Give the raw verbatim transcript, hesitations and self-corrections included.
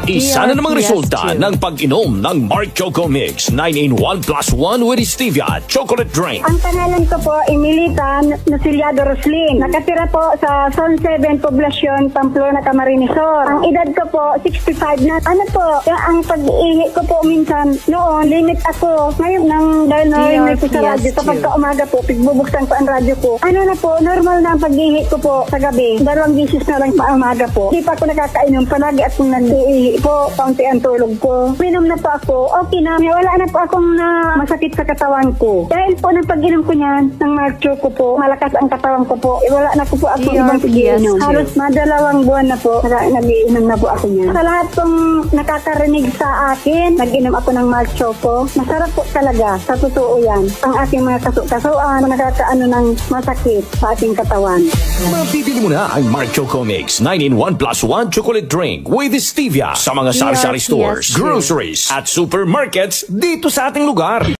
Isa na namang Yes, resulta yes, ng pag-inom ng Mark Choco Mix nine in one plus one with Stevia Chocolate Drink. Ang pangalan ko po, Emilita Naciliado Roslin. Nakatira po sa Zone seven, Poblacion, Pamplona, Camarines Sur. Ang edad ko po, sixty-five na. Ano po, yung ang pag-ihi ko po minsan, noon, limit ako. Ngayon, nang dahil narinig ko sa Yes, radyo, yes, kapag yes. ka umaga po, pigbubuksan ko ang radyo ko. Ano na po, normal na ang pag-ihi ko po sa gabi. Dalawang bisis na lang pa umaga po. Hindi pa ako nakakainom, palagi akong nag-ihi po, kaunti ang tulog ko. Minom na po ako, okay na. Wala na po akong na masakit sa katawan ko. Dahil po ng pag-inom ko niyan, ng Mark Choco po, malakas ang katawan ko po. Eh, wala na ko po ako Yes, ibang pag-inom. yes, Halos yes. madalawang buwan na po, nag-iinom na po ako niyan. Sa lahat pong nakakarinig sa akin, nag-inom ako ng Mark Choco. Masarap po talaga, sa totoo yan. Ang ating mga kasu-kasuan, nakakaano ng masakit sa ating katawan. Mabibili mo na ang Mark Choco Mix nine in one plus one chocolate drink with Stevia sa mga sari-sari Yes, stores, yes, yes. groceries at supermarkets dito sa ating lugar.